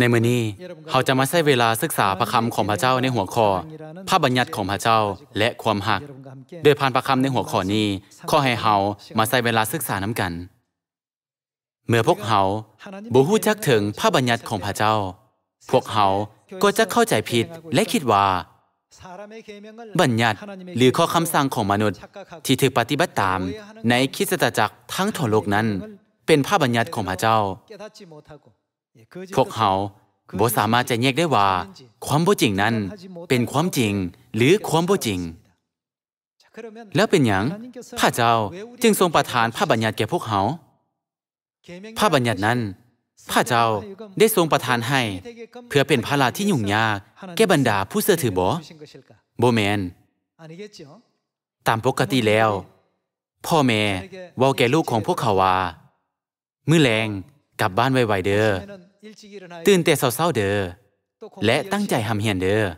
ในมื้อนี้เราจะมาใช้เวลาศึกษาพระคำของพระเจ้าในหัวข้อพระบัญญัติของพระเจ้าและความหักโดยผ่านพระคำในหัวข้อนี้ขอให้เรามาใช้เวลาศึกษานำกันเมื่อพวกเราบ่ฮู้จักถึงพระบัญญัติของพระเจ้าพวกเราก็จะเข้าใจผิดและคิดว่าบัญญัติหรือข้อคำสั่งของมนุษย์ที่ถูกปฏิบัติตามในคริสตจักรทั้งทั่วโลกนั้นเป็นพระบัญญัติของพระเจ้าพวกเขาบ่สามารถจะแยกได้ว่าความบ่จริงนั้นเป็นความจริงหรือความบ่จริงแล้วเป็นหยังพระเจ้าจึงทรงประทานพระบัญญัติแก่พวกเขาพระบัญญัตินั้นพระเจ้าได้ทรงประทานให้เพื่อเป็นภาระที่ยุ่งยากแก่บรรดาผู้เชื่อถือบ่แม่นตามปกติแล้วพ่อแม่เว้าแก่ลูกของพวกเขาว่ามื้อแลงกลับบ้านไวๆเด้อตื่นแต่เช้าๆเด้อและตั้งใจทำเฮียนเด้อ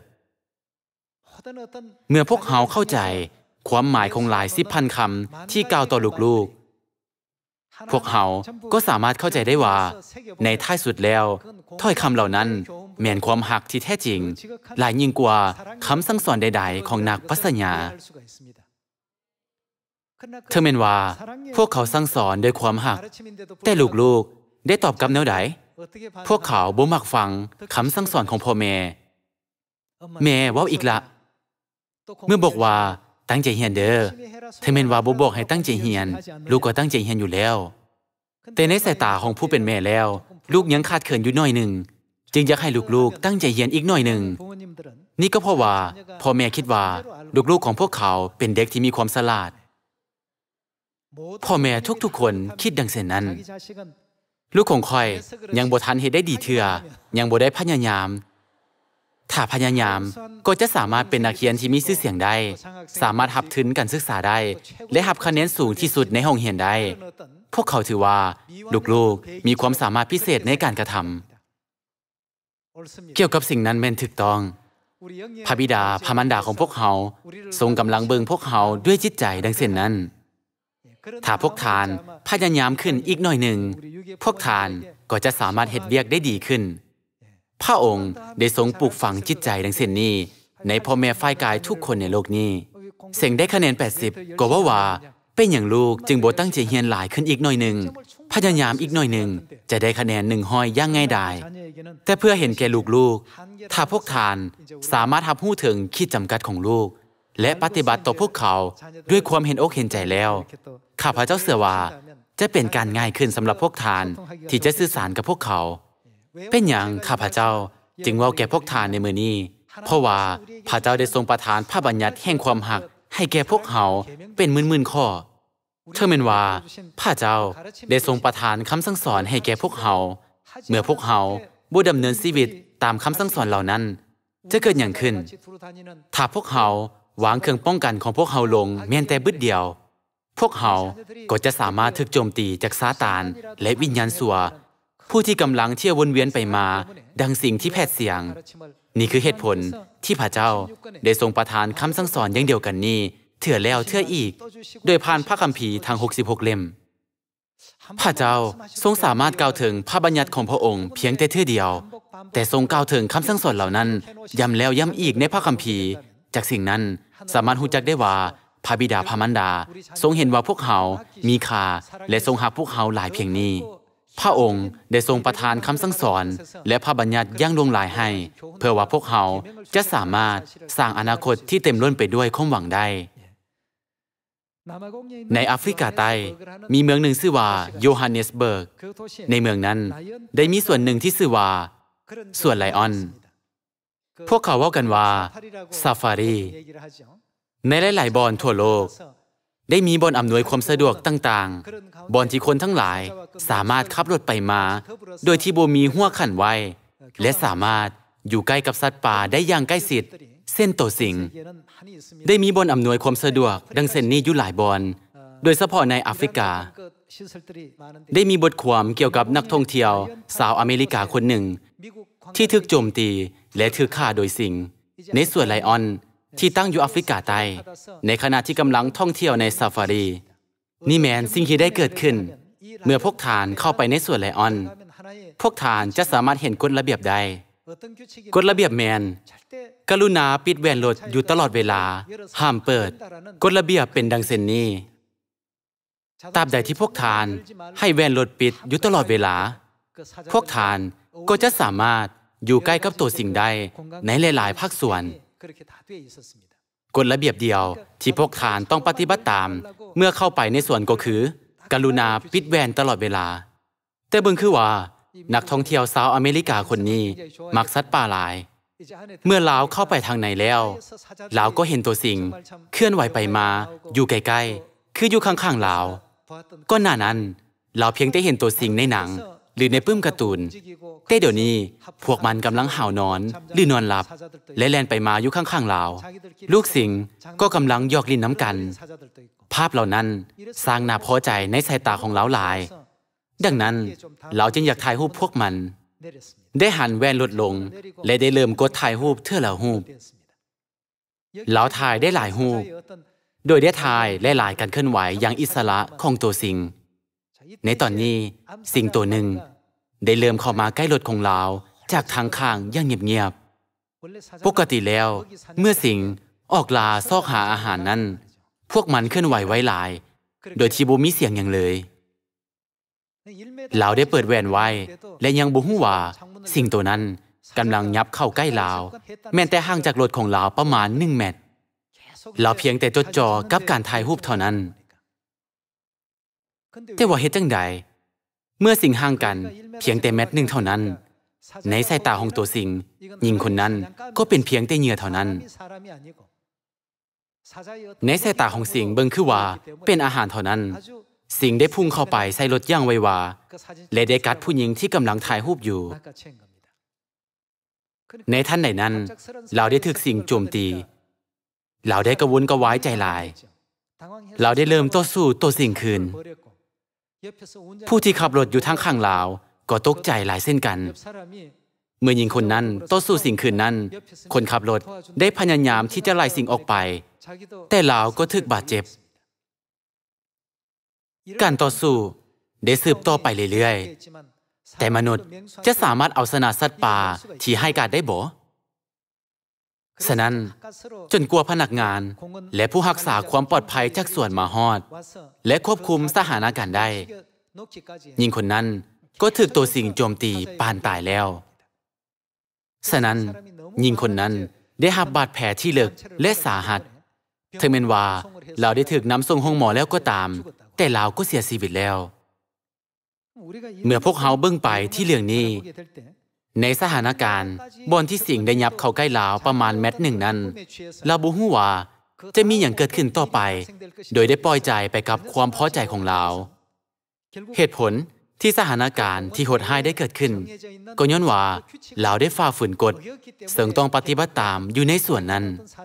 เมื่อพวกเขาเข้าใจความหมายของหลาย10,000 คำที่กล่าวต่อลูกๆพวกเขาก็สามารถเข้าใจได้ว่าในท้ายสุดแล้วถ้อยคำเหล่านั้นแม่นความหักที่แท้จริงหลายยิ่งกว่าคำสั่งสอนใดๆของนักปรัชญาถึงแม้ว่าพวกเขาสั่งสอนด้วยความหักแต่ลูกๆได้ตอบกลับแนวใดพวกเขาบ่มักฟังคำสั่งสอนของพ่อแม่เว้าอีกละเมื่อบอกว่าตั้งใจเรียนเด้อถึงแม้ว่าบ่บอกให้ตั้งใจเรียนลูกก็ตั้งใจเรียนอยู่แล้วแต่ในสายตาของผู้เป็นแม่แล้วลูกยังขาดเขินอยู่หน่อยหนึ่งจึงอยากให้ลูกๆตั้งใจเรียนอีกหน่อยหนึ่งนี่ก็เพราะว่าพ่อแม่คิดว่าลูกๆของพวกเขาเป็นเด็กที่มีความฉลาดพ่อแม่ทุกๆคนคิดดังเช่นนั้นลูกของข้อยยังบ่ทันเฮ็ดได้ดีเทื่อยังบ่ได้พยายามถ้าพยายามก็จะสามารถเป็นนักเขียนที่มีชื่อเสียงได้สามารถรับทุนการศึกษาได้และรับคะแนนสูงที่สุดในห้องเรียนได้พวกเขาถือว่าลูกๆมีความสามารถพิเศษในการกระทำเกี่ยวกับสิ่งนั้นแม่นถูกต้องพระบิดาพระมารดาของพวกเขาทรงกำลังเบิ่งพวกเขาด้วยจิตใจดังเช่นนั้นถ้าพวกทานพยายามขึ้นอีกหน่อยหนึ่งพวกทานก็จะสามารถเฮ็ดเวียกได้ดีขึ้นพระองค์ได้ทรงปลูกฝังจิตใจดังเช่นนี้ในพ่อแม่ฝ่ายกายทุกคนในโลกนี้เสียงได้คะแนน80ก็ว่าเป็นอย่างลูกจึงบ่ตั้งใจเรียนหลายขึ้นอีกหน่อยหนึ่งพยายามอีกหน่อยหนึ่งจะได้คะแนน100อย่างง่ายดายแต่เพื่อเห็นแก่ลูกๆถ้าพวกทานสามารถรับรู้ถึงขีดจำกัดของลูกและปฏิบัติต่อพวกเขาด้วยความเห็นอกเห็นใจแล้วข้าพเจ้าเชื่อว่าจะเป็นการง่ายขึ้นสำหรับพวกทานที่จะสื่อสารกับพวกเขาเป็นอย่างข้าพเจ้าจึงเว้าแก่พวกทานในมื้อนี้เพราะว่าพระเจ้าได้ทรงประทานพระบัญญัติแห่งความหักให้แก่พวกเขาเป็นหมื่นๆข้อเท่าแม้ว่าพระเจ้าได้ทรงประทานคำสั่งสอนให้แก่พวกเขาเมื่อพวกเขาบ่ดำเนินชีวิตตามคำสั่งสอนเหล่านั้นจะเกิดอย่างขึ้นถ้าพวกเขาวางเครื่องป้องกันของพวกเขาลงแม้แต่บึดเดียวพวกเขาก็จะสามารถถูกโจมตีจากซาตานและวิญญาณชั่วผู้ที่กำลังเที่ยววนเวียนไปมาดังสิ่งที่แผดเสียงนี่คือเหตุผลที่พระเจ้าได้ทรงประทานคำสั่งสอนอย่างเดียวกันนี้เถื่อแล้วเถื่ออีกโดยผ่านพระคัมภีร์ทั้ง66เล่มพระเจ้าทรงสามารถกล่าวถึงพระบัญญัติของพระองค์เพียงแต่เทื่อเดียวแต่ทรงกล่าวถึงคำสั่งสอนเหล่านั้นย้ำแล้วย้ำอีกในพระคัมภีร์จากสิ่งนั้นสามารถรู้จักได้ว่าพระบิดาพระมารดาทรงเห็นว่าพวกเขามีค่าและทรงรักพวกเขาหลายเพียงนี้พระองค์ได้ทรงประทานคำสั่งสอนและพระบัญญัติอย่างลวงหลายให้เพื่อว่าพวกเขาจะสามารถสร้างอนาคตที่เต็มล้นไปด้วยความหวังได้ในแอฟริกาใต้มีเมืองหนึ่งชื่อว่าโยฮันเนสเบิร์กในเมืองนั้นได้มีส่วนหนึ่งที่ชื่อว่าสวนไลออนพวกเขาเว้ากันว่าซาฟารีในหลายๆบ่อนทั่วโลกได้มีบ่อนอำนวยความสะดวกต่างๆบ่อนที่คนทั้งหลายสามารถขับรถไปมาโดยที่บ่มีหัวขันไว้และสามารถอยู่ใกล้กับสัตว์ป่าได้อย่างใกล้ชิดเส้นโตสิงได้มีบ่อนอำนวยความสะดวกดังเช่นนี้อยู่หลายบ่อนโดยเฉพาะในแอฟริกาได้มีบทความเกี่ยวกับนักท่องเที่ยวชาวอเมริกาคนหนึ่งที่ถูกโจมตีและถูกฆ่าโดยสิงในสวนไลออนที่ตั้งอยู่แอฟริกาใต้ในขณะที่กำลังท่องเที่ยวในซาฟารีนี่แม่นสิ่งที่ได้เกิดขึ้นเมื่อพวกทานเข้าไปในสวนไลออนพวกท่านจะสามารถเห็นกฎระเบียบได้กฎระเบียบแมนกรุณาปิดแว่นรถอยู่ตลอดเวลาห้ามเปิดกฎระเบียบเป็นดังเช่นนี้ตราบใดที่พวกท่านให้แว่นรถปิดอยู่ตลอดเวลาพวกท่านก็จะสามารถอยู่ใกล้กับตัวสิ่งใดในหลายๆภาคส่วนกฎระเบียบเดียวที่พวกท่านต้องปฏิบัติตามเมื่อเข้าไปในสวนก็คือกรุณาปิดแว่นตลอดเวลาแต่เบิ่งคือว่านักท่องเที่ยวชาวอเมริกาคนนี้มักสัตว์ป่าหลายเมื่อลาวเข้าไปทางในแล้วลาวก็เห็นตัวสิ่งเคลื่อนไหวไปมาอยู่ใกล้ๆคืออยู่ข้างๆลาวก็หน้านั้นเราเพียงได้เห็นตัวสิ่งในหนังหรือในปื้มการ์ตูนแต่เดี๋ยวนี้พวกมันกำลังห่าวนอนหรือนอนหลับและแล่นไปมาอยู่ข้างๆลาวลูกสิงก็กำลังยอกลิ้นน้ำกันภาพเหล่านั้นสร้างน่าพอใจในสายตาของเราหลายดังนั้นเราจึงอยากถ่ายรูปพวกมันได้หันแว่นลดลงและได้เริ่มกดถ่ายรูปเท่าละรูปเราถ่ายได้หลายรูปโดยได้ถ่ายและหลายการเคลื่อนไหวอย่างอิสระของตัวสิ่งในตอนนี้สิ่งตัวหนึ่งได้เริ่มเข้ามาใกล้รถของเราจากทางข้างอย่างเงียบๆปกติแล้วเมื่อสิ่งออกลาซอกหาอาหารนั้นพวกมันเคลื่อนไหวไว้หลายโดยที่บ่มีเสียงอย่างเลยเราได้เปิดแว่นไว้และยังบ่ฮู้ว่าสิ่งตัวนั้นกำลังยับเข้าใกล้เราแม้แต่ห่างจากรถของเราประมาณ1 เมตรเราเพียงแต่จดจ่อกับการถ่ายรูปเท่านั้นแต่ว่าเฮ็ดจังใดเมื่อสิ่งห่างกันเพียงแต่1 เมตรเท่านั้นในสายตาของตัวสิ่งหญิงคนนั้นก็เป็นเพียงแต่เหยื่อเท่านั้นในสายตาของสิ่งเบิ่งคือว่าเป็นอาหารเท่านั้นสิ่งได้พุ่งเข้าไปใส่รถอย่างไววาและได้กัดผู้หญิงที่กำลังถ่ายรูปอยู่ในทันใดนั้นเราได้ถูกสิ่งโจมตีเราได้กระวนกระวายใจหลายเราได้เริ่มต่อสู้ตัวสิ่งคืนผู้ที่ขับรถอยู่ทางข้างเราก็ตกใจหลายเส้นกันเมื่อหญิงคนนั้นต่อสู้สิ่งคืนนั้นคนขับรถได้พยายามที่จะไล่สิ่งออกไปแต่เราก็ถูกบาดเจ็บการต่อสู้ได้สืบต่อไปเรื่อยๆแต่มนุษย์จะสามารถเอาชนะสัตว์ป่าที่ให้การได้บ่ฉะนั้นจนกลัวพนักงานและผู้รักษาความปลอดภัยจากสวนมาฮอดและควบคุมสถานการณ์ได้หญิงคนนั้นก็ถูกตัวสิ่งโจมตีปานตายแล้วฉะนั้นหญิงคนนั้นได้รับบาดแผลที่ลึกและสาหัสถึงแม้ว่าเราได้ถูกนำส่งโรงหมอแล้วก็ตามแต่เราก็เสียชีวิตแล้วเมื่อพวกเขาเบิ่งไปที่เรื่องนี้ในสถานการณ์บอนที่สิ่งได้ยับเข้าใกล้เราประมาณ1 เมตรนั้นเราบ่ฮู้ว่าจะมีอย่างเกิดขึ้นต่อไปโดยได้ปล่อยใจไปกับความพอใจของเราเหตุผลที่สถานการณ์ที่โหดร้ายได้เกิดขึ้นก็ย้อนว่าเราได้ฝ่าฝืนกฎซึ่งต้องปฏิบัติตามอยู่ในส่วนนั้น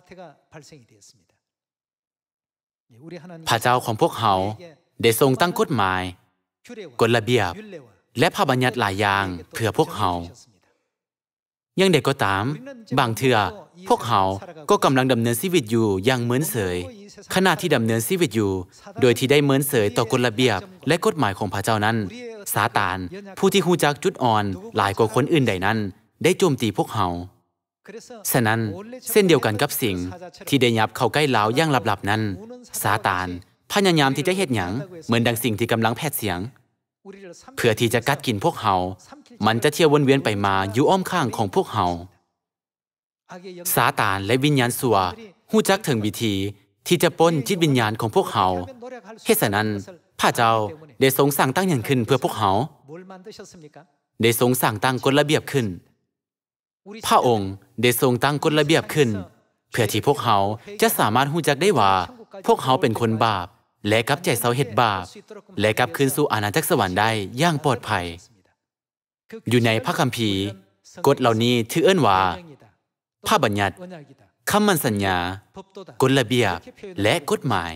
พระเจ้าของพวกเขาได้ทรงตั้งกฎหมายกฎระเบียบและพระบัญญัติหลายอย่างเพื่อพวกเขายังเด็กก็ตามบางเทื่อพวกเขาก็กำลังดำเนินชีวิตอยู่อย่างเหมือนเสยขณะที่ดำเนินชีวิตอยู่โดยที่ได้เหมือนเสยต่อกฎระเบียบและกฎหมายของพระเจ้านั้นซาตานผู้ที่ฮู้จักจุดอ่อนหลายกว่าคนอื่นใดนั้นได้โจมตีพวกเขาฉะนั้นเส้นเดียวกันกับสิ่งที่ได้ยับเข้าใกล้เราอย่างลับๆนั้นซาตานพยายามที่จะเฮ็ดหยังเหมือนดังสิ่งที่กำลังแผดเสียงเพื่อที่จะกัดกินพวกเขามันจะเที่ยววนเวียนไปมาอยู่อ้อมข้างของพวกเขาซาตานและวิญญาณชั่วฮู้จักถึงวิธีที่จะปล้นจิตวิญญาณของพวกเขาเหตุฉะนั้นพระเจ้าได้ทรงสร้างตั้งอย่างขึ้นเพื่อพวกเขาได้ทรงสร้างตั้งกฎระเบียบขึ้นพระองค์ได้ทรงตั้งกฎระเบียบขึ้นเพื่อที่พวกเขาจะสามารถฮู้จักได้ว่าพวกเขาเป็นคนบาปและกลับใจเศร้าเฮ็ดบาปและกลับคืนสู่อาณาจักรสวรรค์ได้อย่างปลอดภัยอยู่ในพระคัมภีร์กฎเหล่านี้ถือเอิ้นว่าพระบัญญัติคำมั่นสัญญากฎระเบียบและกฎหมาย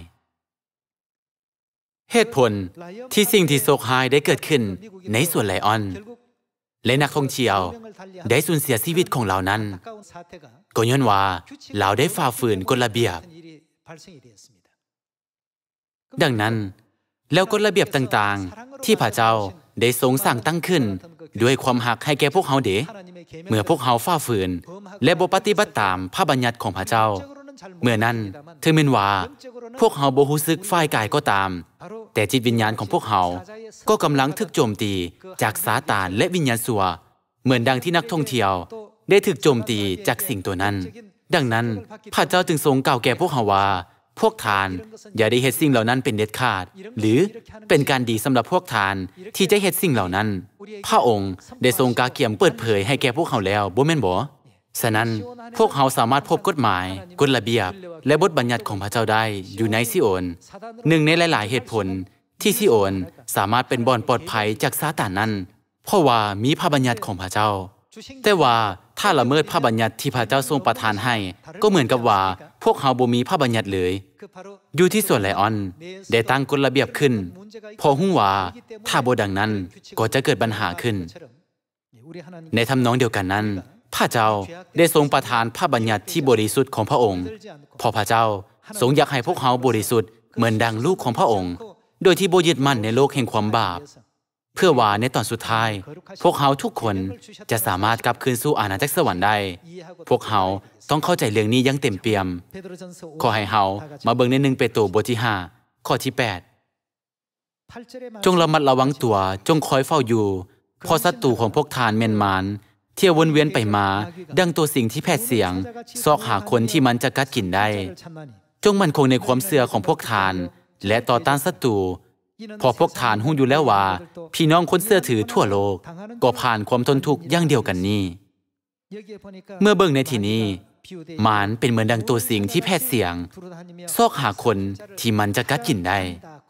เหตุผลที่สิ่งที่โศกร้ายได้เกิดขึ้นในสวนไลออนและนักท่องเที่ยวได้สูญเสียชีวิตของเรานั้นก็ย้อนว่าเราได้ฝ่าฝืนกฎระเบียบดังนั้นแล้วกฎระเบียบต่างๆที่พระเจ้าได้ทรงสร้างตั้งขึ้นด้วยความหักให้แก่พวกเขาเดเมื่อพวกเขาฝ่าฝืนและบ่ปฏิบัติตามพระบัญญัติของพระเจ้าเมื่อนั้นถึงแม้ว่าพวกเขาบ่รู้สึกฝ่ายกายก็ตามแต่จิตวิญญาณของพวกเขาก็กำลังถูกโจมตีจากซาตานและวิญญาณชั่วเหมือนดังที่นักท่องเที่ยวได้ถูกโจมตีจากสิ่งตัวนั้นดังนั้นพระเจ้าจึงทรงกล่าวแก่พวกเขาว่าพวกทานอย่าได้เฮ็ดสิ่งเหล่านั้นเป็นเด็ดขาดหรือเป็นการดีสำหรับพวกทานที่จะเฮ็ดสิ่งเหล่านั้นพระองค์ได้ทรงกาเกี่ยมเปิดเผยให้แก่พวกเขาแล้วบ่แม่นบ่ฉะนั้นพวกเขาสามารถพบกฎหมายกฎระเบียบและบทบัญญัติของพระเจ้าได้อยู่ในซิโอนหนึ่งในหลายๆเหตุผลที่ซิโอนสามารถเป็นบ่อนปลอดภัยจากซาตานนั้นเพราะว่ามีพระบัญญัติของพระเจ้าแต่ว่าถ้าละเมิดพระบัญญัติที่พระเจ้าทรงประทานให้ก็เหมือนกับว่าพวกเขาบ่มีพระบัญญัติเลยอยู่ที่ส่วนไลออนได้ตั้งกฎระเบียบขึ้นพอฮู้ว่าถ้าบ่ดังนั้นก็จะเกิดปัญหาขึ้นในทำนองเดียวกันนั้นพระเจ้าได้ทรงประทานพระบัญญัติที่บริสุทธิ์ของพระองค์เพราะพระเจ้าทรงอยากให้พวกเขาบริสุทธิ์เหมือนดังลูกของพระองค์โดยที่บ่ยึดมั่นในโลกแห่งความบาปเพื่อว่าในตอนสุดท้ายพวกเขาทุกคนจะสามารถกลับคืนสู่อาณาจักรสวรรค์ได้พวกเขาต้องเข้าใจเรื่องนี้อย่างเต็มเปี่ยมขอให้เฮามาเบิ่งใน1เปโตรบทที่5ข้อที่8จงระมัดระวังตัวจงคอยเฝ้าอยู่เพราะศัตรูของพวกทานแม่นมารเที่ยววนเวียนไปมาดังตัวสิ่งที่แผดเสียงซอกหาคนที่มันจะกัดกินได้จงมั่นคงในความเชื่อของพวกทานและต่อต้านศัตรูพอพวกทานฮู้อยู่แล้วว่าพี่น้องคนเชื่อถือทั่วโลกก็ผ่านความทนทุกข์อย่างเดียวกันนี้เมื่อเบิ่งในที่นี้มารเป็นเหมือนดังตัวสิ่งที่แผดเสียงซอกหาคนที่มันจะกัดกินได้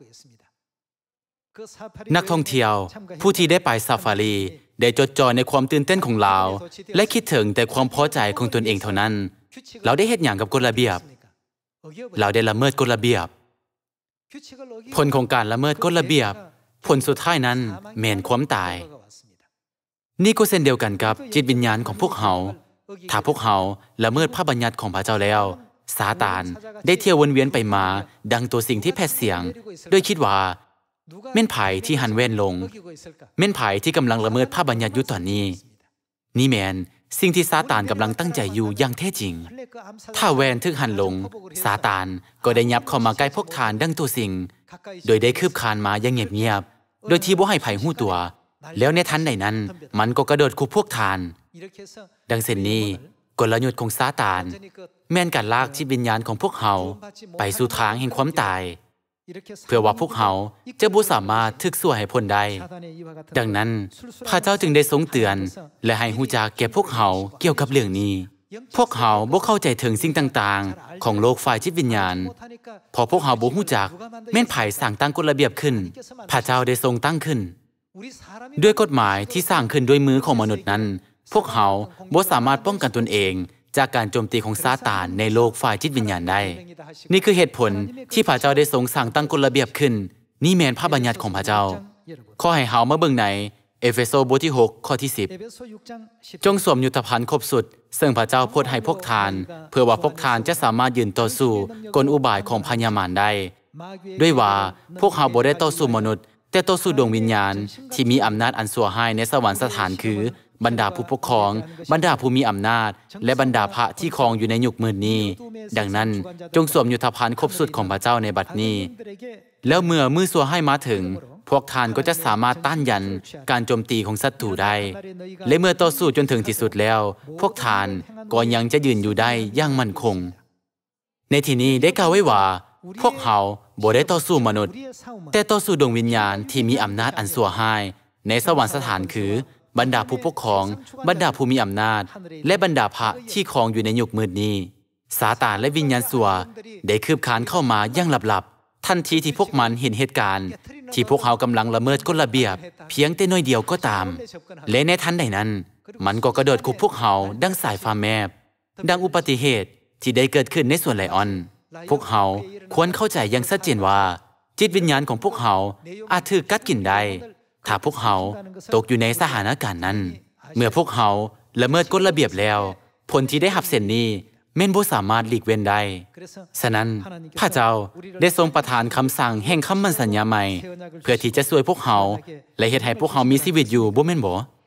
นักท่องเที่ยวผู้ที่ได้ไปซาฟารีได้จดจ่อในความตื่นเต้นของเราและคิดถึงแต่ความพอใจของตนเองเท่านั้นเราได้เฮ็ดหยังกับกฎระเบียบเราได้ละเมิดกฎระเบียบผลของการละเมิดกฎระเบียบผลสุดท้ายนั้นแม่นความตายนี่ก็เช่นเดียวกันกับจิตวิญญาณของพวกเขาถ้าพวกเขาละเมิดพระบัญญัติของพระเจ้าแล้วซาตานได้เที่ยววนเวียนไปมาดังตัวสิ่งที่แผดเสียงโดยคิดว่าแม่นไผที่หันแว่นลงแม่นไผที่กำลังละเมิดพระบัญญัติอยู่ตอนนี้นี่แม่นสิ่งที่ซาตานกำลังตั้งใจอยู่อย่างแท้จริงถ้าแว่นถึกหันลงซาตานก็ได้ยับเข้ามาใกล้พวกทานดังตัวสิ่งโดยได้คืบคลานมาอย่างเงียบๆโดยที่บ่ให้ไผฮู้ตัวแล้วในทันใดนั้นมันก็กระโดดคุบพวกทานดังเช่นนี้กลยุทธ์ของซาตานแม่นการลากจิตวิญญาณของพวกเขาไปสู่ทางแห่งความตายเพื่อว่าพวกเขาจะบ่สามารถถึกสู้ให้พ้นได้ดังนั้นพระเจ้าจึงได้ทรงเตือนและให้ฮู้จักแก่พวกเขาเกี่ยวกับเรื่องนี้พวกเขาบ่เข้าใจถึงสิ่งต่างๆของโลกฝ่ายจิตวิญญาณพอพวกเขาบ่ฮู้จักแม่นไผสร้างตั้งกฎระเบียบขึ้นพระเจ้าได้ทรงตั้งขึ้นด้วยกฎหมายที่สร้างขึ้นด้วยมือของมนุษย์นั้นพวกเขาบ่สามารถป้องกันตนเองจากการโจมตีของซาตานในโลกฝ่ายจิตวิญญาณได้นี่คือเหตุผลที่พระเจ้าได้ทรงสร้างตั้งกฎระเบียบขึ้นนี่แม่นพระบัญญัติของพระเจ้าขอให้เฮามาเบิ่งในเอเฟโซบทที่6ข้อที่10จงสวมยุทธภัณฑ์ครบสุดซึ่งพระเจ้าโพดให้พวกทานเพื่อว่าพวกทานจะสามารถยืนต่อสู้กลอุบายของพญามารได้ด้วยว่าพวกเฮาบ่ได้ต่อสู้มนุษย์แต่ต่อสู้ดวงวิญญาณที่มีอำนาจอันชั่วร้ายในสวรรคสถานคือบรรดาผู้ปกครองบรรดาผู้มีอำนาจและบรรดาพระที่ครองอยู่ในยุคมืดนี้ดังนั้นจงสวมยุทธภัณฑ์ครบสุดของพระเจ้าในบัดนี้แล้วเมื่อมือชั่วร้ายมาถึงพวกท่านก็จะสามารถต้านยันการโจมตีของศัตรูได้และเมื่อต่อสู้จนถึงที่สุดแล้วพวกท่านก็ยังจะยืนอยู่ได้อย่างมั่นคงในที่นี้ได้กล่าวไว้ว่าพวกเขาบ่ได้ต่อสู้มนุษย์แต่ต่อสู้ดวงวิญญาณที่มีอำนาจอันชั่วร้ายในสวรรคสถานคือบรรดาผู้ปกครองบรรดาผู้มีอำนาจและบรรดาพระที่ครองอยู่ในยุคมืดนี้ซาตานและวิญญาณชั่วได้คืบคลานเข้ามาอย่างลับๆทันทีที่พวกมันเห็นเหตุการณ์ที่พวกเขากำลังละเมิดกฎระเบียบเพียงแต่น้อยเดียวก็ตามและในทันใดนั้นมันก็กระโดดคุบพวกเขาดังสายฟ้าแมบดังอุบัติเหตุที่ได้เกิดขึ้นในสวนไลออนพวกเขาควรเข้าใจอย่างชัดเจนว่าจิตวิญญาณของพวกเขาอาจถูกกัดกินได้ถ้าพวกเขาตกอยู่ในสถานการณ์นั้นเมื่อพวกเขาละเมิดกฎระเบียบแล้วผลที่ได้รับเส้นนี้แม่นบ่สามารถหลีกเว้นได้ฉะนั้นพระเจ้าได้ทรงประทานคำสั่งแห่งคำมั่นสัญญาใหม่เพื่อที่จะช่วยพวกเขาและเฮ็ดให้พวกเขามีชีวิตอยู่บ่แม่นบ่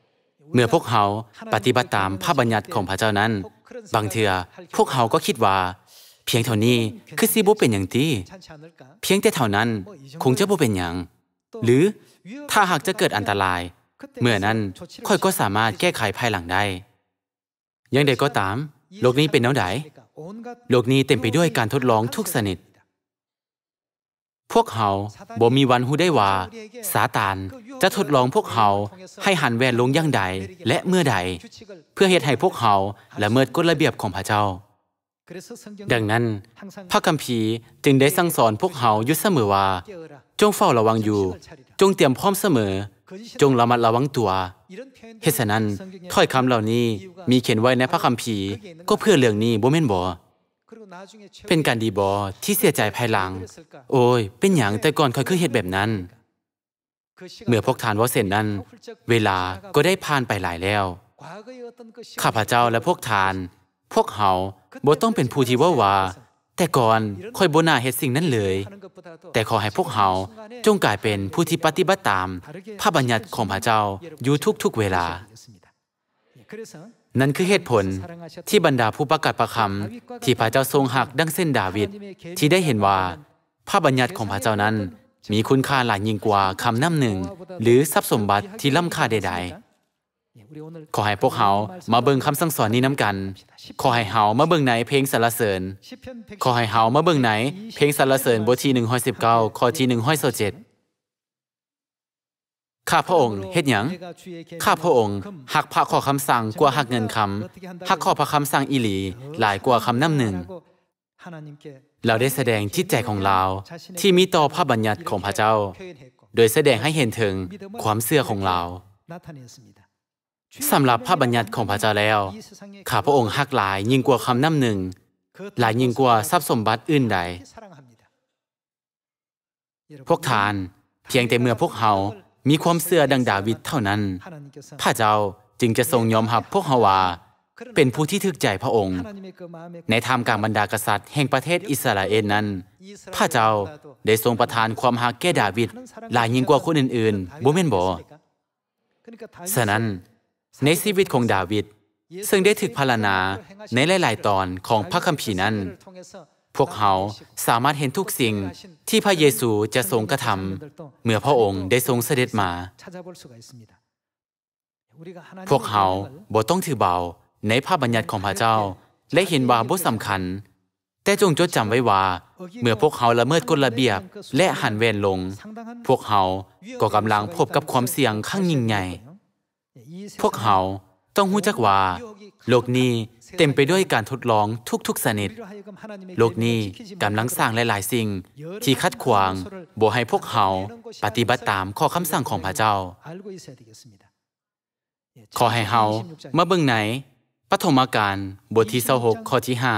เมื่อพวกเขาปฏิบัติตามพระบัญญัติของพระเจ้านั้นบางเทื่อพวกเขาก็คิดว่าเพียงเท่านี้คือสิบ่เป็นหยังติเพียงแต่เท่านั้นคงจะบ่เป็นหยังหรือถ้าหากจะเกิดอันตรายเมื่อนั้นค่อยก็สามารถแก้ไขภายหลังได้อย่างใดก็ตามโลกนี้เป็นแนวใดโลกนี้เต็มไปด้วยการทดลองทุกชนิดพวกเขาบ่มีวันรู้ได้ว่าซาตานจะทดลองพวกเขาให้หันแวนลงอย่างใดและเมื่อใดเพื่อเฮ็ดให้พวกเขาละเมิดกฎระเบียบของพระเจ้าดังนั้นพระคัมภีร์จึงได้สั่งสอนพวกเขาอยู่เสมอว่าจงเฝ้าระวังอยู่จงเตรียมพร้อมเสมอจงระมัดระวังตัวเหตุฉะนั้นถ้อยคำเหล่านี้มีเขียนไว้ในพระคัมภีร์ก็เพื่อเรื่องนี้บ่แม่นบ่เป็นการดีบ่ที่เสียใจภายหลังโอ้ยเป็นหยังแต่ก่อนค่อยคือเฮ็ดแบบนั้นเมื่อพวกท่านว่าเส้นนั้นเวลาก็ได้ผ่านไปหลายแล้วข้าพเจ้าและพวกท่านพวกเขาบ่ต้องเป็นผู้ที่ว่าแต่ก่อนค่อยบ่น่าเฮ็ดสิ่งนั้นเลยแต่ขอให้พวกเขาจงกลายเป็นผู้ที่ปฏิบัติตามพระบัญญัติของพระเจ้าอยู่ทุกๆเวลานั่นคือเหตุผลที่บรรดาผู้ประกาศประคำที่พระเจ้าทรงหักดังเส้นดาวิดที่ได้เห็นว่าพระบัญญัติของพระเจ้านั้นมีคุณค่าหลายยิ่งกว่าคำนำหนึ่งหรือทรัพย์สมบัติที่ล้ำค่าใดๆขอให้พวกเขามาเบิ่งคำสั่งสอนนี้นำกันขอให้เฮามาเบิ่งในเพลงสรรเสริญขอให้เฮามาเบิ่งในเพลงสรรเสริญบทที่119ข้อที่127ข้าพระองค์เฮ็ดหยังข้าพระองค์หักพระข้อคำสั่งกว่าหักเงินคำหักข้อพระคำสั่งอีหลีหลายกว่าคำนำหนึ่งเราได้แสดงจิตใจของเราที่มีต่อพระบัญญัติของพระเจ้าโดยแสดงให้เห็นถึงความเชื่อของเราสำหรับพระบัญญัติของพระเจ้าแล้วข้าพระองค์หักหลายยิ่งกว่าคำนำหนึ่งหลายยิ่งกว่าทรัพย์สมบัติอื่นใดพวกท่านเพียงแต่เมื่อพวกเขามีความเชื่อดังดาวิดเท่านั้นพระเจ้าจึงจะทรงยอมรับพวกเขาว่าเป็นผู้ที่ถึกใจพระองค์ในท่ามกลางบรรดากษัตริย์แห่งประเทศอิสราเอลนั้นพระเจ้าได้ทรงประทานความรักแก่ดาวิดหลายยิ่งกว่าคนอื่นๆบ่แม่นบ่ฉะนั้นในชีวิตของดาวิดซึ่งได้ถูกพรรณนาในหลายๆตอนของพระคัมภีร์นั้นพวกเขาสามารถเห็นทุกสิ่งที่พระเยซูจะทรงกระทำเมื่อพระองค์ได้ทรงเสด็จมาพวกเขาบ่ต้องถือเบาในพระบัญญัติของพระเจ้าและเห็นว่าบ่สำคัญแต่จงจดจำไว้ว่าเมื่อพวกเขาละเมิดกฎระเบียบและหันแวนลงพวกเขาก็กำลังพบกับความเสี่ยงครั้งยิ่งใหญ่พวกเขาต้องรู้จักว่าโลกนี้เต็มไปด้วยการทดลองทุกๆชนิดโลกนี้กำลังสร้างหลายๆสิ่งที่ขัดขวางบ่ให้พวกเขาปฏิบัติตามข้อคำสั่งของพระเจ้าขอให้เฮามาเบิ่งในปฐมกาลบทที่26ข้อที่5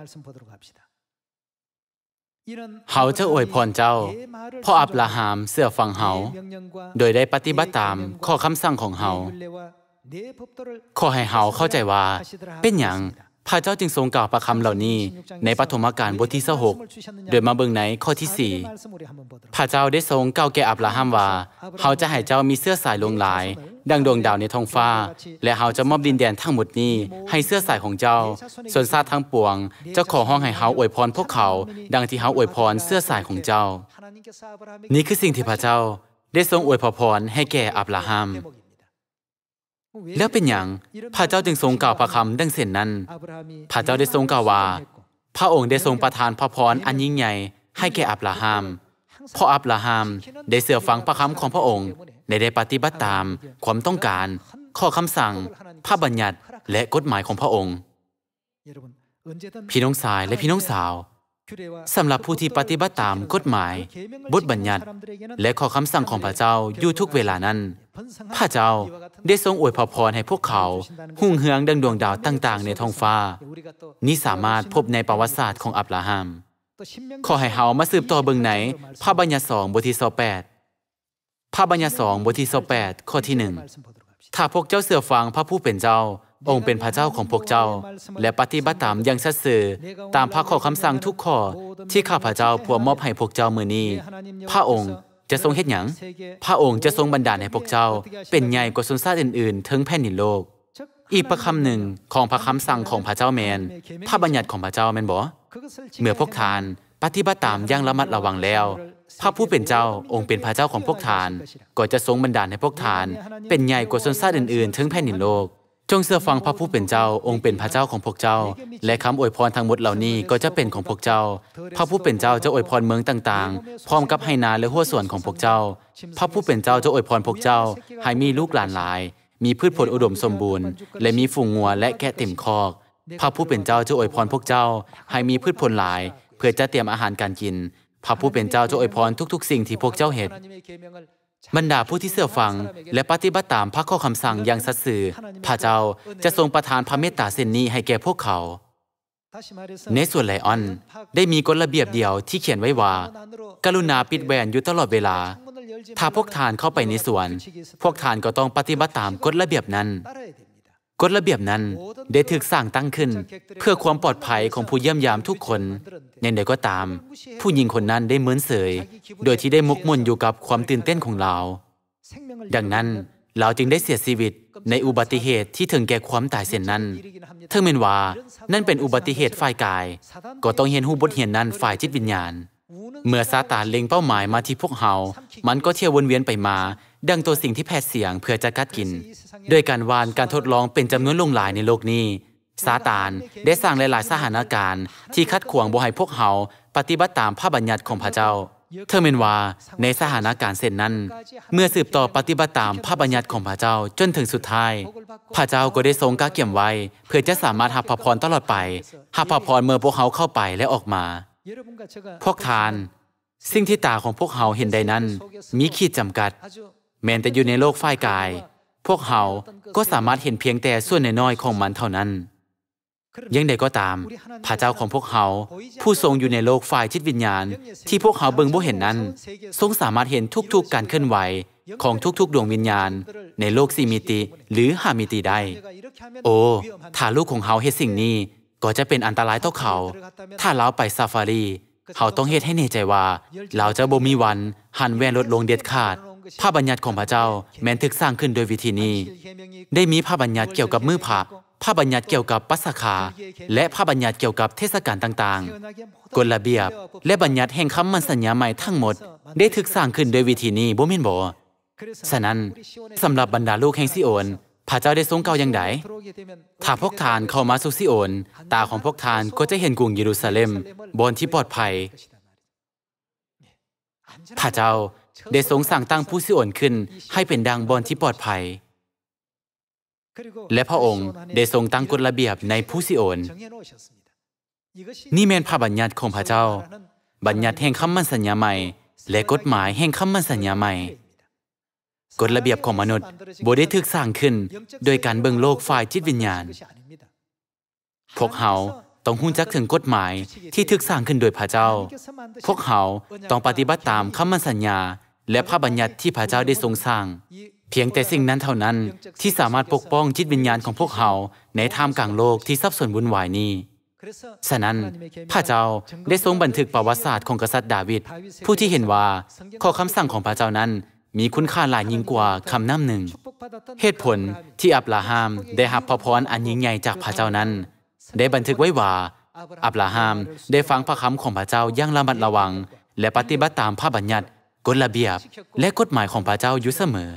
เฮาจะอวยพรเจ้าเพราะอับราฮัมเชื่อฟังเฮาโดยได้ปฏิบัติตามข้อคำสั่งของเฮาขอให้เฮาเข้าใจว่าเป็นหยังพระเจ้าจึงทรงกล่าวประคำเหล่านี้ในปฐมกาลบทที่26โดยมาเบิ่งในข้อที่4พระเจ้าได้ทรงกล่าวแก่อับราฮัมว่าเฮาจะให้เจ้ามีเสื้อสายลวงหลายดังดวงดาวในท้องฟ้าและเฮาจะมอบดินแดนทั้งหมดนี้ให้เสื้อสายของเจ้าส่วนชาติทั้งปวงเจ้าขอร้องให้เฮาอวยพรพวกเขาดังที่เฮาอวยพรเสื้อสายของเจ้านี่คือสิ่งที่พระเจ้าได้ทรงอวยพรให้แก่อับราฮัมแล้วเป็นอย่างพระเจ้าจึงทรงกล่าวพระคำดังเช่นนั้นพระเจ้าได้ทรงกล่าวว่าพระองค์ได้ทรงประทานพระพรอันยิ่งใหญ่ให้แก่อับราฮัมเพราะอับราฮัมได้เชื่อฟังพระคำของพระองค์ได้ปฏิบัติตามความต้องการข้อคำสั่งพระบัญญัติและกฎหมายของพระองค์พี่น้องชายและพี่น้องสาวสำหรับผู้ที่ปฏิบัติตามกฎหมายบทบัญญัติและข้อคำสั่งของพระเจ้าอยู่ทุกเวลานั้นพระเจ้าได้ทรงอวยพรให้พวกเขาหุ่งเฮืองดังดวงดาวต่างๆในท้องฟ้านี้สามารถพบในประวัติศาสตร์ของอับราฮัมขอให้เฮามาสืบต่อเบิ่งในพระบัญญัติ2บทที่28พระบัญญัติ2บทที่28ข้อที่1ถ้าพวกเจ้าเชื่อฟังพระผู้เป็นเจ้าองค์เป็นพระเจ้าของพวกเจ้าและปฏิบัติตามอย่างสัตย์ซื่อตามพระข้อคำสั่งทุกข้อที่ข้าพเจ้าผู้มอบให้พวกเจ้ามื้อนี้พระองค์จะทรงเฮ็ดหยังพระองค์จะทรงบันดาลให้พวกเจ้าเป็นใหญ่กว่าชนชาติอื่นๆถึงแผ่นดินโลกอีกประคำหนึ่งของพระคำสั่งของพระเจ้าแมนพระบัญญัติของพระเจ้าแมนบ่เมื่อพวกทานปฏิบัติตามอย่างระมัดระวังแล้วพระผู้เป็นเจ้าองค์เป็นพระเจ้าของพวกทานก็จะทรงบันดาลให้พวกทานเป็นใหญ่กว่าชนชาติอื่นๆถึงแผ่นดินโลกจงเชื่อฟังพระผู้เป็นเจ้าองค์เป็นพระเจ้าของพวกเจ้าและคำอวยพรทั้งหมดเหล่านี้ก็จะเป็นของพวกเจ้าพระผู้เป็นเจ้าจะอวยพรเมืองต่างๆพร้อมกับให้นาและหัวส่วนของพวกเจ้าพระผู้เป็นเจ้าจะอวยพรพวกเจ้าให้มีลูกหลานหลายมีพืชผลอุดมสมบูรณ์และมีฝูงงัวและแกะเต็มคอกพระผู้เป็นเจ้าจะอวยพรพวกเจ้าให้มีพืชผลหลายเพื่อจะเตรียมอาหารการกินพระผู้เป็นเจ้าจะอวยพรทุกๆสิ่งที่พวกเจ้าเฮ็ดบรรดาผู้ที่เชื่อฟังและปฏิบัติตามพระข้อคำสั่งอย่างสัตย์ซื่อพระเจ้าจะทรงประทานพระเมตตาเส้นนี้ให้แก่พวกเขาในส่วนไลออนได้มีกฎระเบียบเดียวที่เขียนไว้ว่ากรุณาปิดแหวนอยู่ตลอดเวลาถ้าพวกทานเข้าไปในสวนพวกทานก็ต้องปฏิบัติตามกฎระเบียบนั้นกฎระเบียบนั้นได้ถูกสร้างตั้งขึ้นเพื่อความปลอดภัยของผู้เยี่ยมยามทุกคนอย่างใดก็ตามผู้หญิงคนนั้นได้เหมือนเสยโดยที่ได้มกมุ่นอยู่กับความตื่นเต้นของเราดังนั้นเราจึงได้เสียชีวิตในอุบัติเหตุที่ถึงแก่ความตายเช่นนั้นถึงแม้ว่านั่นเป็นอุบัติเหตุฝ่ายกายก็ต้องเรียนรู้บทเรียนนั้นฝ่ายจิตวิญญาณเมื่อซาตานเล็งเป้าหมายมาที่พวกเรามันก็เที่ยววนเวียนไปมาดังตัวสิ่งที่แผดเสียงเพื่อจะกัดกินโดยการวานการทดลองเป็นจำนวนลงหลายในโลกนี้ซาตานได้สร้างหลายๆสถานการณ์ที่คัดขวางบ่ให้พวกเราปฏิบัติตามพระบัญญัติของพระเจ้าเธอเมนว่าในสถานการณ์เช่นนั้นเมื่อสืบต่อปฏิบัติตามพระบัญญัติของพระเจ้าจนถึงสุดท้ายพระเจ้าก็ได้ทรงกาเก็บไว้เพื่อจะสามารถรับพระพรตลอดไปรับพระพรเมื่อพวกเขาเข้าไปและออกมาพวกทานสิ่งที่ตาของพวกเขาเห็นได้นั้นมีขีดจำกัดแม้แต่อยู่ในโลกฝ่ายกายพวกเขาก็สามารถเห็นเพียงแต่ส่วนน้อยๆของมันเท่านั้นยังใดก็ตามพระเจ้าของพวกเขาผู้ทรงอยู่ในโลกฝ่ายจิตวิญญาณที่พวกเขาเบิ่งบ่เห็นนั้นทรงสามารถเห็นทุกๆการเคลื่อนไหวของทุกๆดวงวิญญาณในโลก4มิติหรือ5มิติได้โอ้ถ้าลูกของเขาเฮ็ดสิ่งนี้ก็จะเป็นอันตรายต่อเขาถ้าเราไปซาฟารีเขาต้องเฮ็ดให้แน่ใจว่าเราจะบ่มีวันหันแว่นลดลงเด็ดขาดพระบัญญัติของพระเจ้าแม้นถูกสร้างขึ้นโดยวิธีนี้ได้มีพระบัญญัติเกี่ยวกับมื้อพระพระบัญญัติเกี่ยวกับปัสสคาและพระบัญญัติเกี่ยวกับเทศกาลต่างๆกฎระเบียบและบัญญัติแห่งคำมั่นสัญญาใหม่ทั้งหมดได้ถูกสร้างขึ้นโดยวิธีนี้บ่แม่นบ่ฉะนั้นสำหรับบรรดาลูกแห่งซิโอนพระเจ้าได้ทรงกล่าวอย่างใดถ้าพวกทานเข้ามาสู่ซิโอนตาของพวกทานก็จะเห็นกรุงเยรูซาเล็มบนที่ปลอดภัยพระเจ้าได้ทรงสั่งตั้งผู้ซิโอนขึ้นให้เป็นดังบนที่ปลอดภัยและพระองค์ได้ทรงตั้งกฎระเบียบในผู้ซิโอนนี่แม่นพระบัญญัติของพระเจ้าบัญญัติแห่งคำมั่นสัญญาใหม่และกฎหมายแห่งคำมั่นสัญญาใหม่กฎระเบียบของมนุษย์บ่ได้ถูกสร้างขึ้นโดยการเบิ่งโลกฝ่ายจิตวิญญาณพวกเขาต้องรู้จักถึงกฎหมายที่ถูกสร้างขึ้นโดยพระเจ้าพวกเขาต้องปฏิบัติตามคำมั่นสัญญาและพระบัญญัติที่พระเจ้าได้ทรงสร้างเพียงแต่สิ่งนั้นเท่านั้นที่สามารถปกป้องจิตวิญญาณของพวกเขาในท่ามกลางโลกที่สับสนวุ่นวายนี้ฉะนั้นพระเจ้าได้ทรงบันทึกประวัติศาสตร์ของกษัตริย์ดาวิดผู้ที่เห็นว่าข้อคำสั่งของพระเจ้านั้นมีคุณค่าหลายยิ่งกว่าคำนำหนึ่งเหตุผลที่อับราฮัมได้รับพระพรอันยิ่งใหญ่จากพระเจ้านั้นได้บันทึกไว้ว่าอับราฮัมได้ฟังพระคำของพระเจ้าอย่างระมัดระวังและปฏิบัติตามพระบัญญัติกฎระเบียบและกฎหมายของพระเจ้าอยู่เสมอ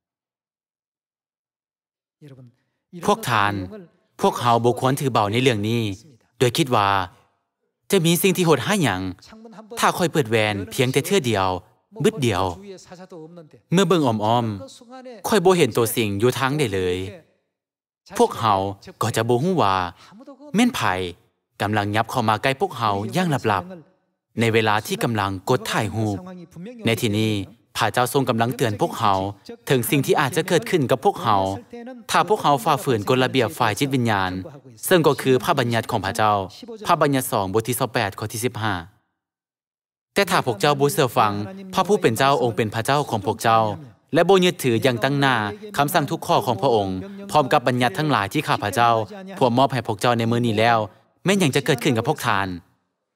พวกทานพวกเขาบ่ควรถือเบาในเรื่องนี้โดยคิดว่าจะมีสิ่งที่โหดร้ายหยังถ้าค่อยเปิดแวนเพียงแต่เทื่อเดียวบึดเดียวเมื่อเบิ่งอ้อมๆค่อยบ่เห็นตัวสิ่งอยู่ทางได้เลยพวกเขาก็จะบ่ฮู้ว่าแม่นไผกำลังยับเข้ามาใกล้พวกเขาอย่างลับๆในเวลาที่กำลังกดถ่ายรูปในที่นี้พระเจ้าทรงกำลังเตือนพวกเขาถึงสิ่งที่อาจจะเกิดขึ้นกับพวกเขาถ้าพวกเขาฝ่าฝืนกฎระเบียบฝ่ายจิตวิญญาณซึ่งก็คือพระบัญญัติของพระเจ้าพระบัญญัติ2บทที่28ข้อที่15แต่ถ้าพวกเจ้าบ่เชื่อฟังพระผู้เป็นเจ้าองค์เป็นพระเจ้าของพวกเจ้าและบ่ยึดถืออย่างตั้งหน้าคำสั่งทุกข้อของพระองค์พร้อมกับบัญญัติทั้งหลายที่ข้าพระเจ้าพวกมอบให้พวกเจ้าในมื้อนี้แล้วแม้นหยังจะเกิดขึ้นกับพวกทาน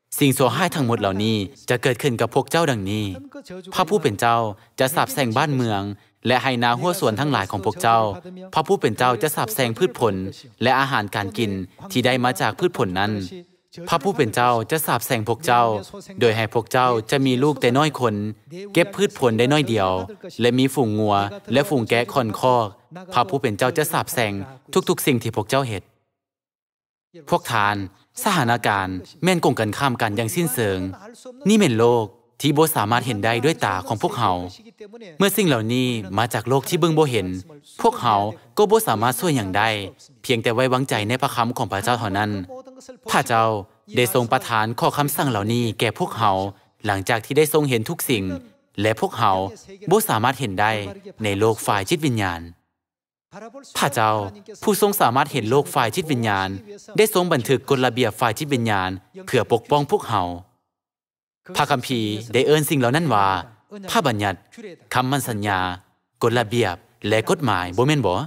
สิ่งชั่วร้ายทั้งหมดเหล่านี้จะเกิดขึ้นกับพวกเจ้าดังนี้พระผู้เป็นเจ้าจะสาปแช่งบ้านเมืองและให้นาหัวสวนทั้งหลายของพวกเจ้าพระผู้เป็นเจ้าจะสาปแช่งพืชผลและอาหารการกินที่ได้มาจากพืชผลนั้นพระผู้เป็นเจ้าจะสาปแช่งพวกเจ้าโดยให้พวกเจ้าจะมีลูกแต่น้อยคนเก็บพืชผลได้น้อยเดียวและมีฝูงงัวและฝูงแกะค่อนคอกพระผู้เป็นเจ้าจะสาปแช่งทุกๆสิ่งที่พวกเจ้าเฮ็ดพวกทานสถานการณ์แม่นกงกันข้ามกันอย่างสิ้นเชิงนี่เป็นโลกที่บ่สามารถเห็นได้ด้วยตาของพวกเขาเมื่อสิ่งเหล่านี้มาจากโลกที่เบิ่งบ่เห็นพวกเขาก็บ่สามารถช่วยอย่างใดเพียงแต่ไว้วางใจในพระคำของพระเจ้าเท่านั้นพระเจ้าได้ทรงประทานข้อคำสั่งเหล่านี้แก่พวกเขาหลังจากที่ได้ทรงเห็นทุกสิ่งและพวกเขาบ่สามารถเห็นได้ในโลกฝ่ายจิตวิญญาณพระเจ้าผู้ทรงสามารถเห็นโลกฝ่ายจิตวิญญาณได้ทรงบันทึกกฎระเบียบฝ่ายจิตวิญญาณเพื่อปกป้องพวกเขาพระคัมภีร์ได้เอิ้นสิ่งเหล่านั้นว่าพระบัญญัติคำมั่นสัญญากฎระเบียบและกฎหมายบ่แม่นบ่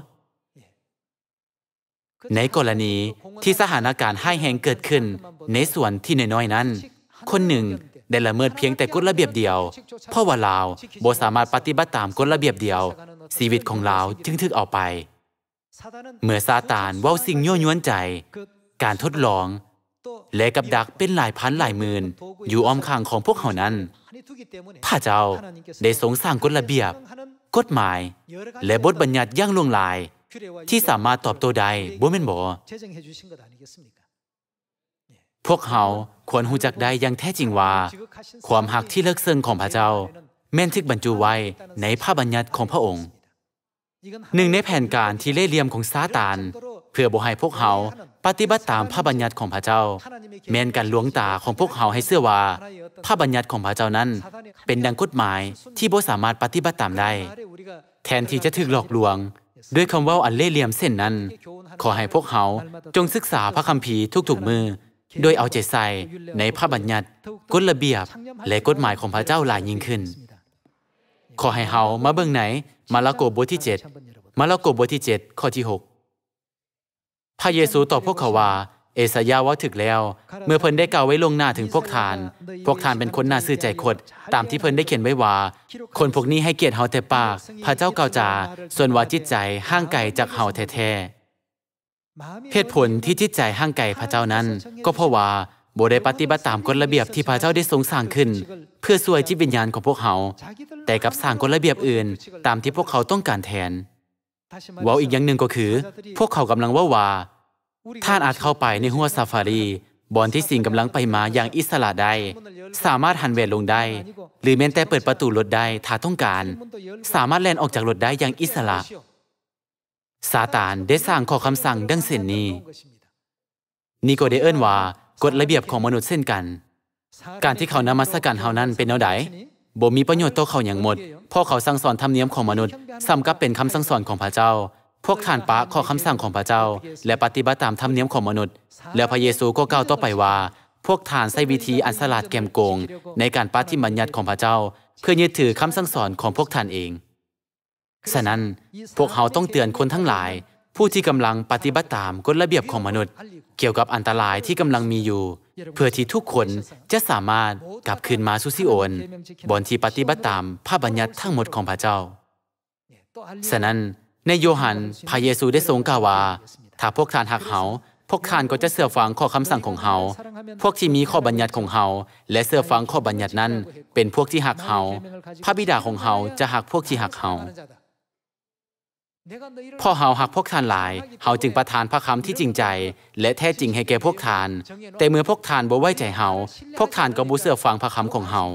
ในกรณีที่สถานการณ์ร้ายแรงเกิดขึ้นในส่วนที่น้อยๆนั้นคนหนึ่งได้ละเมิดเพียงแต่กฎระเบียบเดียวเพราะว่าลาวบ่สามารถปฏิบัติตามกฎระเบียบเดียวชีวิตของลาวจึงถูกเอาไปเมื่อซาตานเว้าสิ่งยั่วยวนใจการทดลองและกับดักเป็นหลายพันหลายหมื่นอยู่อ้อมข้างของพวกเขานั้นพระเจ้าได้ทรงสร้างกฎระเบียบกฎหมายและบทบัญญัติอย่างลวงลายที่สามารถตอบโต้ได้บ่แม่นบ่พวกเขาควรรู้จักได้อย่างแท้จริงว่าความรักที่เลิกเซิงของพระเจ้าแม่นถูกบรรจุไว้ในพระบัญญัติของพระองค์หนึ่งในแผนการที่เล่ห์เหลี่ยมของซาตานเพื่อบ่ให้พวกเขาปฏิบัติตามพระบัญญัติของพระเจ้าแม้นการลวงตาของพวกเขาให้เชื่อว่าพระบัญญัติของพระเจ้านั้นเป็นดังกฎหมายที่บ่สามารถปฏิบัติตามได้แทนที่จะถูกหลอกลวงด้วยคำเว้าอันเล่ห์เหลี่ยมเส้นนั้นขอให้พวกเขาจงศึกษาพระคัมภีร์ทุกๆมื้อโดยเอาใจใส่ในพระบัญญัติกฎระเบียบและกฎหมายของพระเจ้าหลายยิ่งขึ้นขอให้เฮามาเบิ่งไหนมาระโกบทที่7มาระโกบทที่7ข้อที่6พระเยซูตอบพวกเขาว่าเอสายาว่าถึกแล้วเมื่อเพิ่นได้กล่าวไว้ลงหน้าถึงพวกทานเป็นคนน่าซื่อใจคดตามที่เพิ่นได้เขียนไว้ว่าคนพวกนี้ให้เกียรติเฮาแต่ปากพระเจ้ากล่าวจาส่วนว่าจิตใจห่างไกลจากเฮาแท้ๆเหตุผลที่จิตใจห่างไกลพระเจ้านั้นก็เพราะว่าบ่ได้ปฏิบัติตามกฎระเบียบที่พระเจ้าได้ทรงสร้างขึ้นเพื่อช่วยจิตวิญญาณของพวกเขาแต่กับสร้างกฎระเบียบอื่นตามที่พวกเขาต้องการแทนเว้าอีกอย่างหนึ่งก็คือพวกเขากำลังว่าท่านอาจเข้าไปในหัวซาฟารีบอนที่สิ่งกำลังไปมาอย่างอิสระได้สามารถหันแหวนลงได้หรือแม้แต่เปิดประตูรถได้ถ้าต้องการสามารถแล่นออกจากรถได้อย่างอิสระซาตานได้สร้างข้อคำสั่งดังเช่นนี้นี่ก็ได้เอิ้นว่ากฎระเบียบของมนุษย์เช่นกันการที่เขานมัสการเฮานั้นเป็นแนวใดบ่มีประโยชน์ต่อเขาอย่างหมดเพราะเขาสั่งสอนธรรมเนียมของมนุษย์ซ้ำกับเป็นคำสั่งสอนของพระเจ้าพวกท่านปะข้อคำสั่งของพระเจ้าและปฏิบัติตามธรรมเนียมของมนุษย์แล้วพระเยซูก็กล่าวต่อไปว่าพวกท่านใช้วิธีอันฉลาดแกมโกงในการปฏิบัติบัญญัติของพระเจ้าเพื่อยึดถือคำสั่งสอนของพวกท่านเองฉะนั้นพวกเขาต้องเตือนคนทั้งหลายผู้ที่กำลังปฏิบัติตามกฎระเบียบของมนุษย์เกี่ยวกับอันตรายที่กำลังมีอยู่เพื่อที่ทุกคนจะสามารถกลับคืนมาสู่ซิโอนบนที่ปฏิบัติตามพระบัญญัติทั้งหมดของพระเจ้าฉะนั้นในโยฮันพระเยซูได้ทรงกล่าวว่าถ้าพวกท่านรักเฮาพวกท่านก็จะเชื่อฟังข้อคำสั่งของเฮาพวกที่มีข้อบัญญัติของเฮาและเชื่อฟังข้อบัญญัตินั้นเป็นพวกที่รักเฮาพระบิดาของเฮาจะรักพวกที่รักเฮาพอเฮารักพวกท่านหลายเฮาจึงประทานพระคำที่จริงใจและแท้จริงให้แก่พวกท่านแต่เมื่อพวกท่านบ่ไว้ใจเฮาพวกท่านก็บ่เชื่อฟังพระคำของเฮา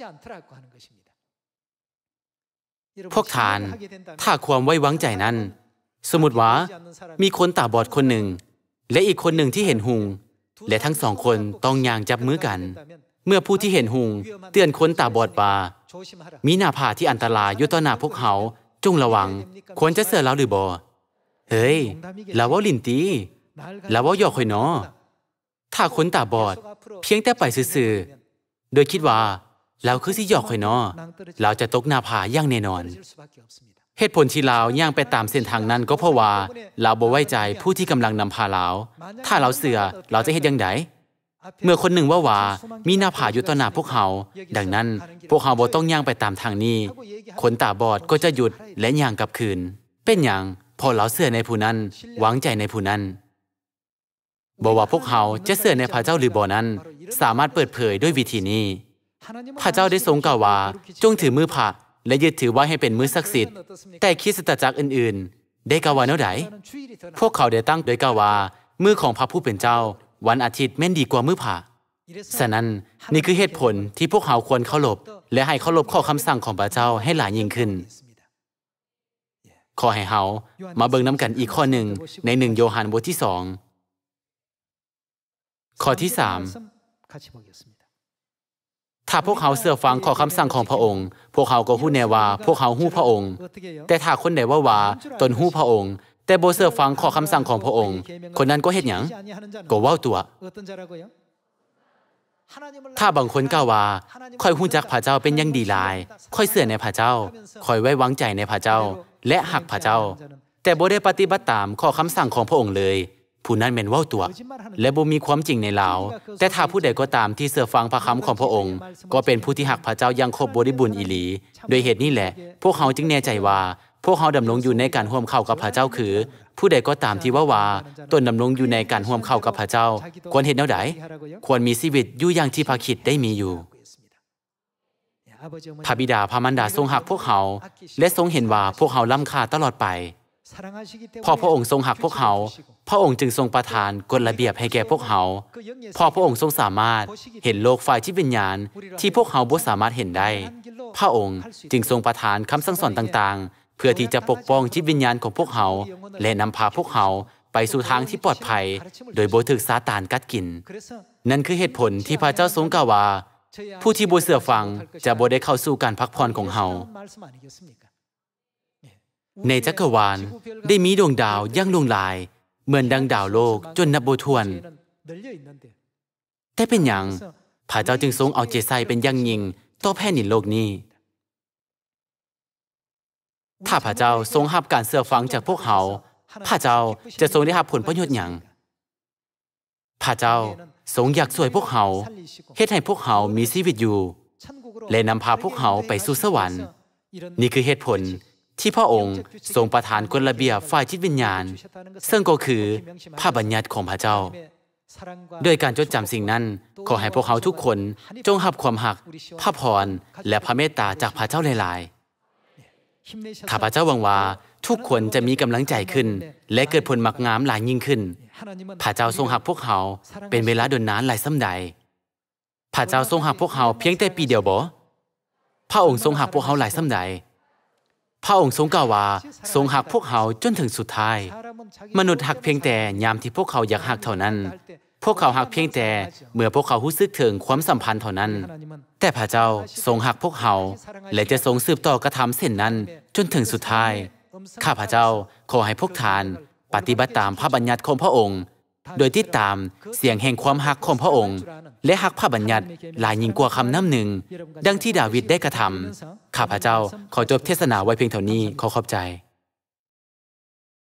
พวกท่านถ้าความไว้วางใจนั้นสมมุติว่ามีคนตาบอดคนหนึ่งและอีกคนหนึ่งที่เห็นหุงและทั้งสองคนต้องย่างจับมือกันเมื่อผู้ที่เห็นหุงเตือนคนตาบอดว่ามีหน้าผาที่อันตรายอยู่ต่อหน้าพวกเขาจงระวังควรจะเชื่อเราหรือบ่เฮ้ยเราเว้าลิ้นตีเราเว้าหยอกข่อยน้อถ้าคนตาบอดเพียงแต่ไปซื่อๆโดยคิดว่าเราคือสิหยอกข่อยน้อเราจะตกหน้าผาอย่างแน่นอนเหตุผลที่เราย่างไปตามเส้นทางนั้นก็เพราะว่าเราบ่ไว้ใจผู้ที่กำลังนำพาเราถ้าเราเชื่อเราจะเฮ็ดจังไดเมื่อคนหนึ่งว่ามีหน้าผาอยู่ต่อหน้าพวกเขาดังนั้นพวกเขาบ่ต้องย่างไปตามทางนี้คนตาบอดก็จะหยุดและย่างกลับคืนเป็นอย่างพอเราเชื่อในผู้นั้นหวังใจในผู้นั้นบอกว่าพวกเขาจะเชื่อในพระเจ้าหรือบ่นั้นสามารถเปิดเผยด้วยวิธีนี้พระเจ้าได้ทรงกล่าวว่าจงถือมือพระและยึดถือไว้ให้เป็นมือศักดิ์สิทธิ์แต่คริสตจักรอื่นๆได้กล่าวว่าแนวใดพวกเขาได้ตั้งโดยกล่าวว่ามือของพระผู้เป็นเจ้าวันอาทิตย์แม่นดีกว่ามือพระฉะนั้นนี่คือเหตุผลที่พวกเขาควรเคารพและให้เคารพข้อคำสั่งของพระเจ้าให้หลายยิ่งขึ้นขอให้เฮามาเบิ่งนำกันอีกข้อหนึ่งใน1 โยฮันบทที่ 2ข้อที่ 3ถ้าพวกเขาเชื่อฟังข้อคำสั่งของพระองค์พวกเขาก็ฮู้แน่ว่าพวกเขาฮู้พระองค์แต่ถ้าคนใดว่าตนฮู้พระองค์แต่บ่เชื่อฟังข้อคำสั่งของพระองค์คนนั้นก็เฮ็ดหยังก็เว้าตัวถ้าบางคนกล่าวว่าค่อยฮู้จักพระเจ้าเป็นอย่างดีหลายค่อยเชื่อในพระเจ้าค่อยไว้วางใจในพระเจ้าและฮักพระเจ้าแต่บ่ได้ปฏิบัติตามข้อคำสั่งของพระองค์เลยผู้นั้นแม่นเว้าตัวและบ่มีความจริงในลาวแต่ถ้าผู้ใดก็ตามที่เชื่อฟังพระคำของพระองค์ก็เป็นผู้ที่ฮักพระเจ้าอย่างครบบริบูรณ์อีหลีโดยเหตุนี้แหละพวกเขาจึงแน่ใจว่าพวกเขาดำรงอยู่ในการร่วมเข้ากับพระเจ้าคือผู้ใดก็ตามที่ว่าตนดำรงอยู่ในการร่วมเข้ากับพระเจ้าควรเฮ็ดแนวใดควรมีชีวิตอยู่อย่างที่พระคริสต์ได้มีอยู่พระบิดาพระมารดาทรงฮักพวกเขาและทรงเห็นว่าพวกเขาล้ำค่าตลอดไปพอพระองค์ทรงฮักพวกเขาพระองค์จึงทรงประทานกฎระเบียบให้แก่พวกเขาพอพระองค์ทรงสามารถเห็นโลกฝ่ายจิตวิญญาณที่พวกเขาบ่สามารถเห็นได้พระองค์จึงทรงประทานคำสั่งสอนต่างๆเพื่อที่จะปกป้องจิตวิญญาณของพวกเขาและนำพาพวกเขาไปสู่ทางที่ปลอดภัยโดยบ่ถูกซาตานกัดกินนั่นคือเหตุผลที่พระเจ้าทรงกล่าวว่าผู้ที่บ่เชื่อฟังจะบ่ได้เข้าสู่การพักผ่อนของเฮาในจักรวาลได้มีดวงดาวอย่างลวงลายเหมือนดังดาวโลกจนนับบ่ถ้วนแต่เป็นหยังพระเจ้าจึงทรงเอาใจใส่เป็นอย่างยิ่งต่อแผ่นดินโลกนี้ถ้าพระเจ้าทรงรับการเชื่อฟังจากพวกเขาพระเจ้าจะทรงได้รับผลประโยชน์หยังพระเจ้าทรงอยากช่วยพวกเขาเฮ็ดให้พวกเขามีชีวิตอยู่และนำพาพวกเขาไปสู่สวรรค์นี่คือเหตุผลที่พระองค์ทรงประทานกฎระเบียบฝ่ายจิตวิญญาณซึ่งก็คือพระบัญญัติของพระเจ้าโดยการจดจำสิ่งนั้นขอให้พวกเขาทุกคนจงรับความรักพระพรและพระเมตตาจากพระเจ้าหลายๆข้าพเจ้าหวังว่าทุกคนจะมีกำลังใจขึ้นและเกิดผลมักงามหลายยิ่งขึ้นพระเจ้าทรงรักพวกเขาเป็นเวลาดนนานหลายส่ำใดพระเจ้าทรงรักพวกเขาเพียงแต่ปีเดียวบ่พระองค์ทรงรักพวกเขาหลายส่ำใดพระองค์ทรงกล่าวว่าทรงรักพวกเขาจนถึงสุดท้ายมนุษย์รักเพียงแต่ยามที่พวกเขาอยากรักเท่านั้นพวกเขารักเพียงแต่เมื่อพวกเขารู้สึกถึงความสัมพันธ์เท่านั้นแต่พระเจ้าทรงรักพวกเขาและจะทรงสืบต่อกระทำเส้นนั้นจนถึงสุดท้ายข้าพระเจ้าขอให้พวกท่านปฏิบัติตามพระบัญญัติของพระองค์โดยติดตามเสียงแห่งความรักของพระองค์และรักพระบัญญัติหลายยิ่งกว่าคำนำหนึ่งดังที่ดาวิดได้กระทำข้าพเจ้าขอจบเทศนาไว้เพียงเท่านี้ขอขอบใจ